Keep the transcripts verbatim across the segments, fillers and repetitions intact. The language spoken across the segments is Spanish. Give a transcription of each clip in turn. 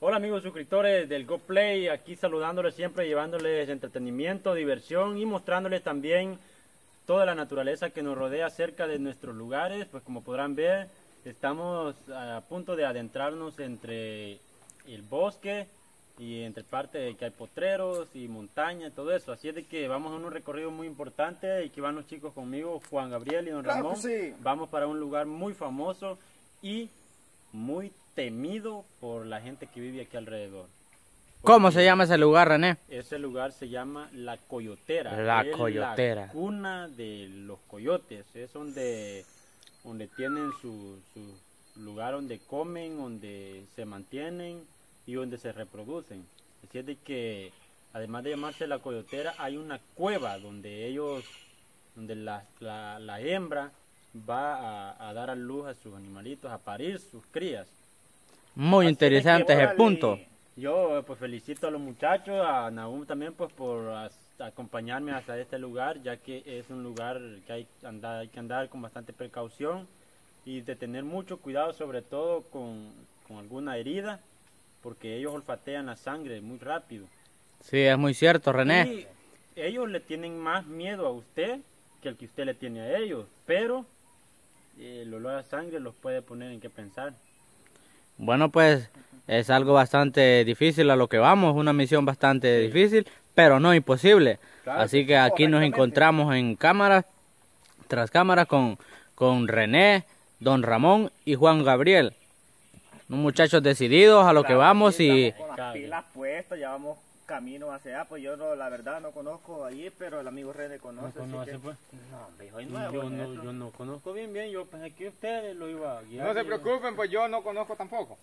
Hola amigos suscriptores del GoPlay, aquí saludándoles siempre, llevándoles entretenimiento, diversión y mostrándoles también toda la naturaleza que nos rodea cerca de nuestros lugares. Pues como podrán ver, estamos a punto de adentrarnos entre el bosque y entre parte de que hay potreros y montaña y todo eso. Así es de que vamos a un recorrido muy importante y que van los chicos conmigo, Juan Gabriel y Don Claro Ramón. que sí. Vamos para un lugar muy famoso y muy temido por la gente que vive aquí alrededor. ¿Cómo se llama ese lugar, René? Ese lugar se llama La Coyotera. La es Coyotera. La cuna de los coyotes. Es donde, donde tienen su, su lugar donde comen, donde se mantienen y donde se reproducen. Así es de que, además de llamarse La Coyotera, hay una cueva donde ellos, donde la, la, la hembra va a, a dar a luz a sus animalitos, a parir sus crías. Muy Así interesante de que, ese órale, punto. Yo pues felicito a los muchachos, a Nahum también pues por as, acompañarme hasta este lugar, ya que es un lugar que hay, andar, hay que andar con bastante precaución y de tener mucho cuidado, sobre todo con, con alguna herida, porque ellos olfatean la sangre muy rápido. Sí, es muy cierto, René. Y ellos le tienen más miedo a usted que el que usted le tiene a ellos, pero eh, el olor a sangre los puede poner en qué pensar. Bueno, pues es algo bastante difícil a lo que vamos, una misión bastante Sí. difícil, pero no imposible. Claro Así que que sí, aquí nos correctamente. encontramos en cámara, tras cámara, con, con René, Don Ramón y Juan Gabriel. Unos muchachos decididos a lo que Claro, vamos sí, y... estamos con las pilas puestas, ya vamos camino hacia allá, pues yo no, la verdad no conozco allí, pero el amigo René conoce. ¿No así conoce, que- pues? No, hombre, hijo, es nuevo Yo en no, esto. yo no conozco bien bien, yo pensé que usted lo iba a guiar. No se preocupen, pues yo no conozco tampoco.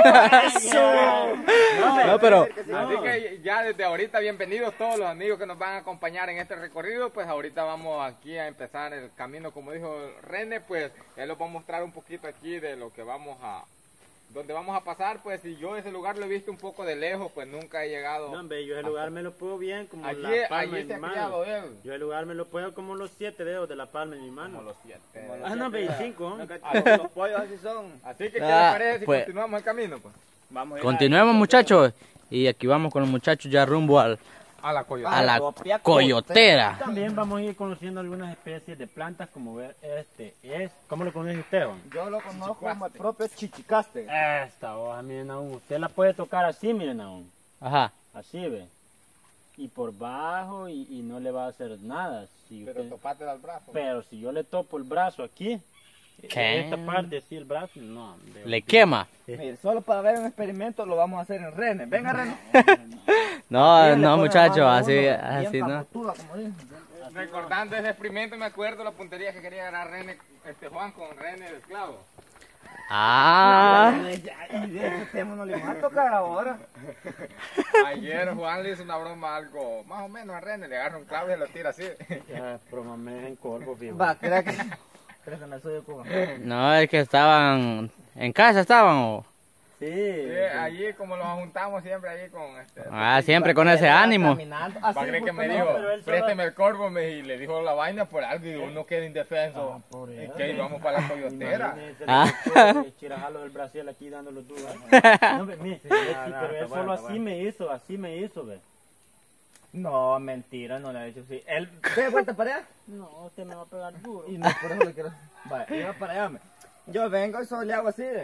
No, pero... Así que ya desde ahorita, bienvenidos todos los amigos que nos van a acompañar en este recorrido. Pues ahorita vamos aquí a empezar el camino, como dijo René, pues él nos va a mostrar un poquito aquí de lo que vamos a... donde vamos a pasar, pues si yo ese lugar lo he visto un poco de lejos, pues nunca he llegado. No, hombre, yo ese lugar me lo puedo bien como Allí, la palma allí de se mi ha criado mano. él. Yo el lugar me lo puedo como los siete dedos de la palma de mi mano. Como los siete. Ah, no, veinticinco. No, ¿eh? que todos los pollos así son. Así que, ¿qué Ah, les parece si pues- continuamos el camino? Pues? Vamos a ir Continuemos, a- muchachos. Y aquí vamos con los muchachos ya rumbo al, A la a coyotera. la Copia Coyotera. También vamos a ir conociendo algunas especies de plantas, como ver este es. ¿Cómo lo conoce usted, Juan? Yo lo conozco como el propio chichicaste. Esta hoja, miren aún. Usted la puede tocar así, miren aún. Ajá. Así ve. Y por bajo y, y no le va a hacer nada. Si Pero usted- topate al brazo. pero si yo le topo el brazo aquí, ¿Qué? esta parte, sí, el brazo, no. hombre, Le quema. Mire, solo para ver un experimento lo vamos a hacer en René. Venga, René. No, Bien, le no, pone muchachos, la mano a así, uno, así bien no. papotuda, como dicen. Recordando ese experimento, me acuerdo la puntería que quería ganar René, este Juan con René del clavo. Ah, Y de ese tema no le vamos a tocar ahora. Ayer Juan le hizo una broma algo más o menos a René, le agarra un clavo y se lo tira así. Ya, bromame en corvo, fijo. Va, ¿crees que, ¿crees que me soy de Cuba? no, es que estaban en casa, estaban o... Sí, Sí, allí como nos juntamos siempre allí con este. Ah, siempre con ese ánimo. Caminando, así, ¿Para creer que me justo, dijo, no, pero él solo- présteme el corvo? Me, y le dijo la vaina por algo y uno queda indefenso. Ah, por y eso. que íbamos para la coyotera. Imagínese Ah. el chirajalo del Brasil aquí dándolo duro. No, ve, mire, es que- pero él solo así me hizo, así me hizo, ve. No, mentira, no le ha dicho así. Él, ¿ve vuelta para allá? No, usted me va a pegar duro. Y no, por eso le quiero. Vaya, iba para allá, me. Yo vengo y solo le hago así, de.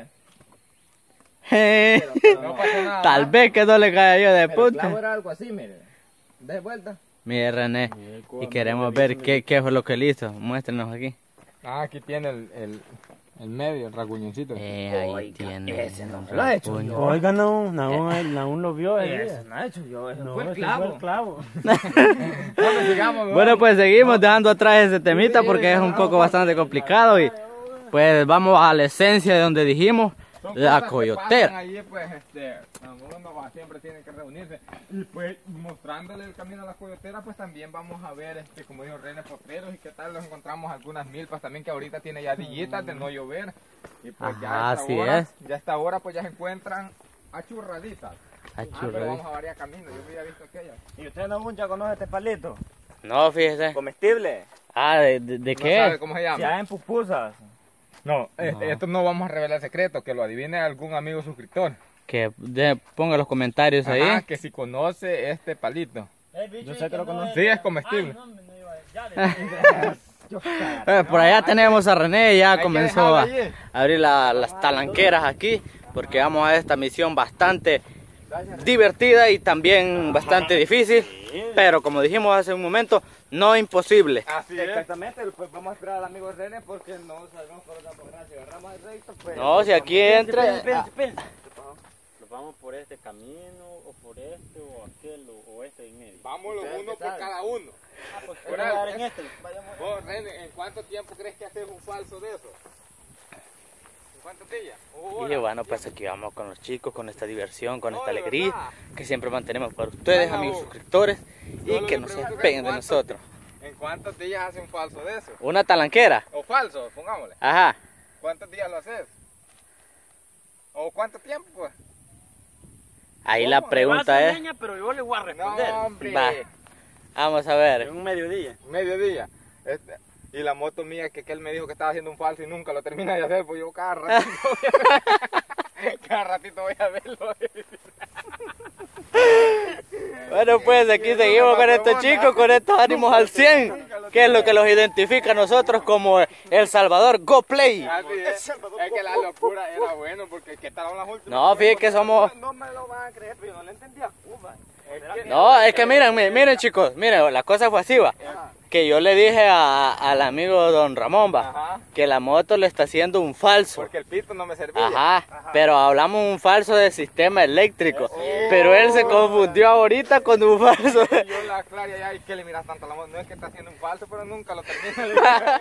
Pero, pero No no. pasó nada. Tal ¿no? vez que no le caiga yo de Pero el clavo punta. era algo así, mire. De vuelta. Mire, René, Mire, y cómo queremos me ver avisa, qué, qué fue lo que él hizo. Muéstrenos aquí. Ah, aquí tiene el, el, el medio, el rasguñoncito. Eh, ahí Oiga, tiene. ese no un me lo ha hecho rasguño. yo. Oiga, no, Naún, Naún lo vio ese Eso día. no ha hecho yo, eso No, fue el ese clavo. fue el clavo. Bueno, sigamos, Bueno, pues seguimos dejando atrás ese temita porque es un poco bastante complicado y pues vamos a la esencia de donde dijimos, Son la cosas que coyotera. pasan allí, pues, este, uno va- siempre tiene que reunirse. Y pues, mostrándole el camino a la coyotera, pues también vamos a ver, este, como dijo René, potreros y qué tal, nos encontramos algunas milpas también que ahorita tiene ya dillitas de no llover. Y pues ya Ajá, a esta así hora, es. ya a esta hora, pues ya se encuentran achurraditas. Ah, pero Achurradito. vamos a variar camino, yo había visto aquellas. ¿Y usted no ya conoce este palito? No, fíjese. Comestible. Ah, ¿de, de, de ¿No sabe qué? cómo se llama? Ya en pupusas. No, este, No. esto no vamos a revelar secreto, que lo adivine algún amigo suscriptor. que de- ponga los comentarios ahí. Ajá, que si conoce este palito. Yo sé que lo conozco. Sí, es comestible. Eh, por allá tenemos a René, ya que comenzó a, dejarlo allí. a abrir la- las talanqueras aquí, porque vamos a esta misión bastante divertida y también bastante difícil, pero como dijimos hace un momento, no imposible. Así es. Exactamente, pues vamos a esperar al amigo René porque no sabemos por dónde vamos. Si agarramos el recto, pues... No, si aquí entra... ¿Nos vamos por este camino o por este o aquel o, o este en medio? Vámonos Ustedes uno que por saben. cada uno. Ah, pues Por vamos a dar ahí. en este. Vos, René, ¿en cuánto tiempo crees que haces un falso de eso? ¿En cuántos días? Y bueno, pues aquí vamos con los chicos, con esta diversión, con No, esta de alegría verdad. que siempre mantenemos para ustedes, Ajá, amigos vos. suscriptores, y Solo que le no se pregunto que despeguen de cuántos- nosotros. ¿En cuántos días hace un falso de eso? Una talanquera, O falso, pongámosle. ajá. ¿Cuántos días lo haces? ¿O cuánto tiempo, pues? Ahí la ¿Cómo? pregunta es, Pero yo le voy a responder. No, hombre. va, vamos a ver. En un mediodía. Mediodía. Este, y la moto mía, que, que él me dijo que estaba haciendo un falso y nunca lo termina de hacer, pues yo cada ratito voy a ver- cada ratito voy a verlo. Bueno, pues aquí seguimos con estos chicos, con estos ánimos al cien, que es lo que los identifica a nosotros como El Salvador Go Play. Así es. Es que la locura era bueno, porque ¿qué tal las últimas? No, fíjate que somos... No me lo van a creer, pero yo no le entendía Cuba. Es que- No, es que miren, miren, miren, chicos, miren, la cosa fue así, va. Que yo le dije a- al amigo don Ramón, va, Ajá. que la moto le está haciendo un falso. Porque el pito no me servía. Ajá, pero hablamos un falso de sistema eléctrico. Pero él se confundió ahorita con un falso. Y yo la aclaré ya, ¿y qué le miras tanto a la moto? No es que está haciendo un falso, pero nunca lo termina.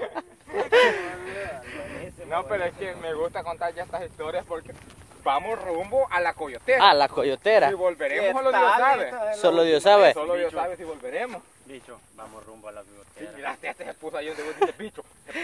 No, pero es que me gusta contar ya estas historias porque vamos rumbo a la coyotera. Ah, la coyotera. Si volveremos, solo Dios sabe. Solo Dios sabe. Solo Dios sabe si volveremos. Bicho, vamos rumbo a la Sí, biblioteca. miraste, este se puso ahí donde vos dices bicho.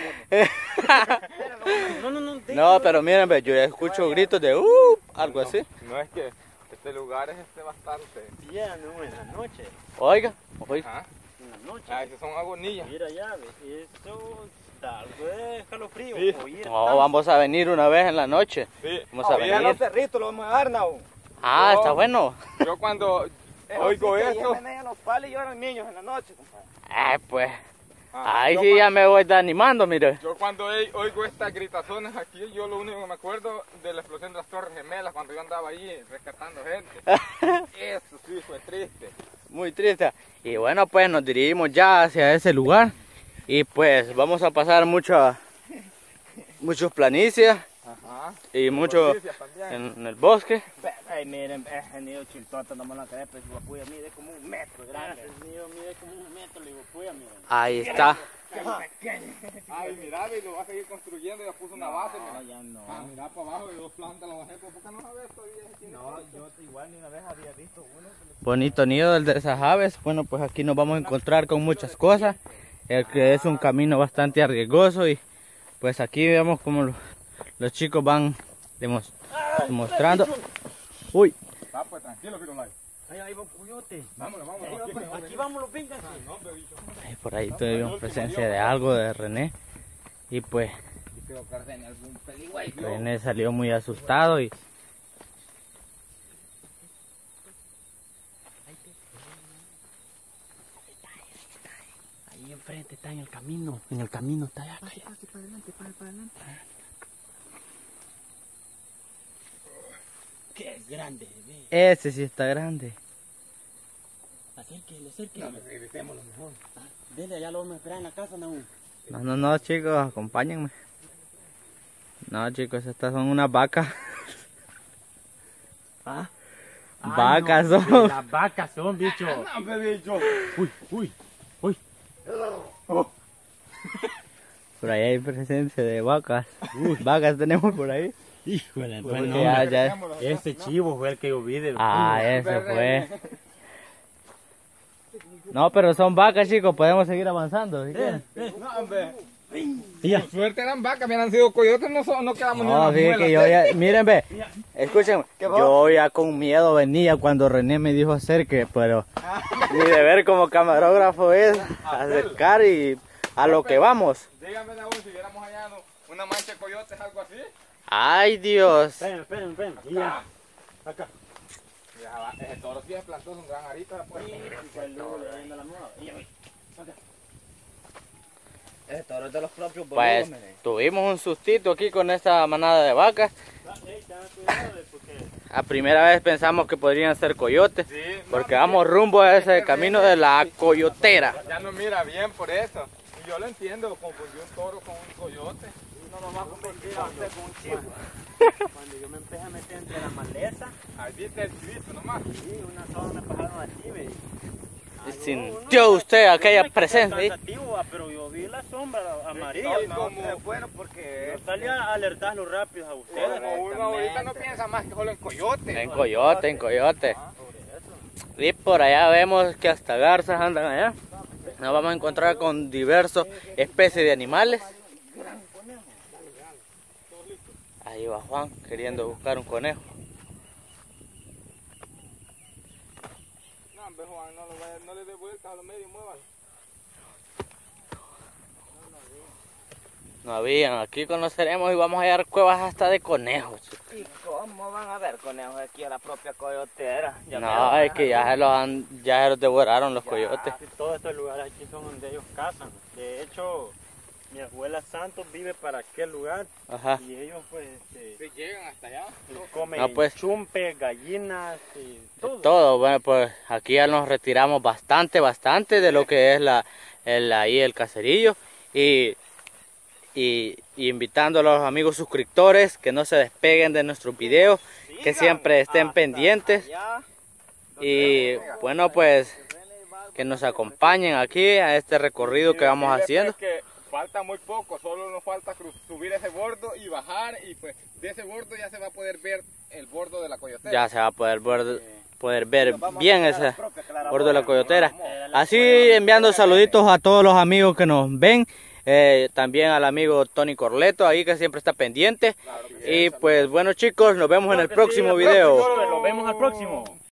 No, no, no. No, pero miren, ve, yo ya escucho gritos de uh, algo así. No es que este lugar es este bastante. Ya, no, en la noche. Oiga, oiga. Ajá. En la noche. Ah, esas son agonías. Mira ya, ve, eso tal vez escalofrío. Sí. o ir No, tan- vamos a venir una vez en la noche. Sí. Vamos a Oye, a venir. los cerritos lo vamos a dar, ¿no? Ah, Yo- está bueno. Yo cuando oigo Eso sí que eso. ahí en los palos y lloran niños en la noche, compadre. Ay, pues. Ah, Ahí yo sí cua- ya me voy animando, mire. Yo cuando he- oigo estas gritazones aquí, yo lo único que me acuerdo de la explosión de las Torres Gemelas cuando yo andaba ahí rescatando gente. Eso sí fue triste. Muy triste. Y bueno, pues nos dirigimos ya hacia ese lugar. Y pues vamos a pasar mucha, muchos planicies Ajá. y mucho Noticias también. en, en el bosque. Ay, miren, ese niño chiltota, no me lo crees, pero su puya mide como un metro grande. El mío mide como un metro, le digo, pues, mira. Ahí está. Ay, mira, y lo va a seguir construyendo, ya puso una base. No, Mira. ya no. Ah, mira para abajo y dos plantas las bajé, ¿por qué no sabes todavía? No, yo igual ni una vez había visto uno. Bonito nido del de esas aves. Bueno, pues aquí nos vamos a encontrar con muchas cosas. El que es un camino bastante arriesgoso. Y pues aquí vemos como los, los chicos van demos- demostrando. Uy, Ah, pues tranquilo, Firulay. Ahí, ahí va un coyote. Vámonos, vámonos. Ahí va, Aquí, pues, hombre. aquí vámonos, vénganse. No, hombre, bicho. ahí por ahí tuvimos presencia de algo de René. Y pues Yo creo que Arsenio algún peligüey. René salió muy asustado y Ahí enfrente está en el camino. En el camino está allá. Allá. Qué grande, ve. ese sí está grande. Acérquele, acérquele. Regresémoslo mejor. Dele, allá lo vamos a esperar en la casa, no. No, no, no, chicos, acompáñenme. No, chicos, estas son unas vacas. ¿Ah? Vacas no, son. Las vacas son, bicho. No, hombre, bicho. Uy, uy, uy. Por ahí hay presencia de vacas. Vacas tenemos por ahí. Híjole, Porque bueno, ya, ya- ese chivo fue el que yo vi del Ah, ese fue. No, pero son vacas, chicos. Podemos seguir avanzando. si quieren. No, hombre. Ya. Por suerte eran vacas, hubieran sido coyotes, no, so- no quedamos ni No, una fíjense que yo ya. Miren, ve. Escuchen. vos? Yo ya con miedo venía cuando René me dijo acerque, pero mi deber como camarógrafo es acercar y a lo que vamos. Dígame, Naúl, si viéramos hallado una mancha de coyotes, algo así. Ay, Dios. Esperen, esperen, esperen. Y ya. Acá. Ese toro sí es plantoso, un gran arito. Pues. Ese toro es de los propios Pues volúmenes. tuvimos un sustito aquí con esta manada de vacas. A primera vez pensamos que podrían ser coyotes, Sí, porque no, vamos rumbo a ese camino de la coyotera. Ya no mira bien por eso. Y yo lo entiendo, confundió un toro con un coyote. No nos va a convertir a usted con un chivo. Cuando yo me empecé a meter entre la maleza, Ahí viste el chivito nomás. sí, una sola me pasaron aquí, ve. ¿Sintió usted aquella presencia ahí? Cansativo, ah, pero yo vi la sombra amarilla. No, No, como- Es bueno porque... yo salí a alertarlos rápido a ustedes. Como uno ahorita no piensa más que solo en coyote. En coyote, en coyote. Y por allá vemos que hasta garzas andan allá. Nos vamos a encontrar con diversas especies de animales. Ahí va Juan queriendo buscar un conejo. No, hombre, Juan, no, lo vaya- no le dé vueltas a los medios, muévalo. No habían, aquí conoceremos y vamos a hallar cuevas hasta de conejos. ¿Y cómo van a ver conejos aquí a la propia coyotera? Ya No, me- es que ya se los, han, ya se los devoraron los coyotes. Casi todos estos lugares aquí son donde ellos cazan. De hecho, mi abuela Santos vive para aquel lugar Ajá. y ellos pues este, Se llegan hasta allá. comen No, pues. chumpe, gallinas y todo. Todo, bueno, pues aquí ya nos retiramos bastante, bastante de lo que es la, el, ahí el caserillo. Y, y, y invitando a los amigos suscriptores que no se despeguen de nuestros videos, que siempre estén Hasta pendientes. allá. Y bueno, pues que nos acompañen aquí a este recorrido que vamos Dile, haciendo. pues, que falta muy poco, solo nos falta cru- subir ese bordo y bajar, y pues de ese bordo ya se va a poder ver el bordo de la coyotera. Ya se va a poder ver, poder ver Vamos a bien mirar la ese propia Clara bordo de la Bola. coyotera. Eh, la Así cueva- enviando saluditos a todos los amigos que nos ven. Eh, también al amigo Tony Corleto ahí que siempre está pendiente. Y pues bueno chicos, nos vemos en el Claro que sí, próximo el video. próximo, Nos vemos al próximo.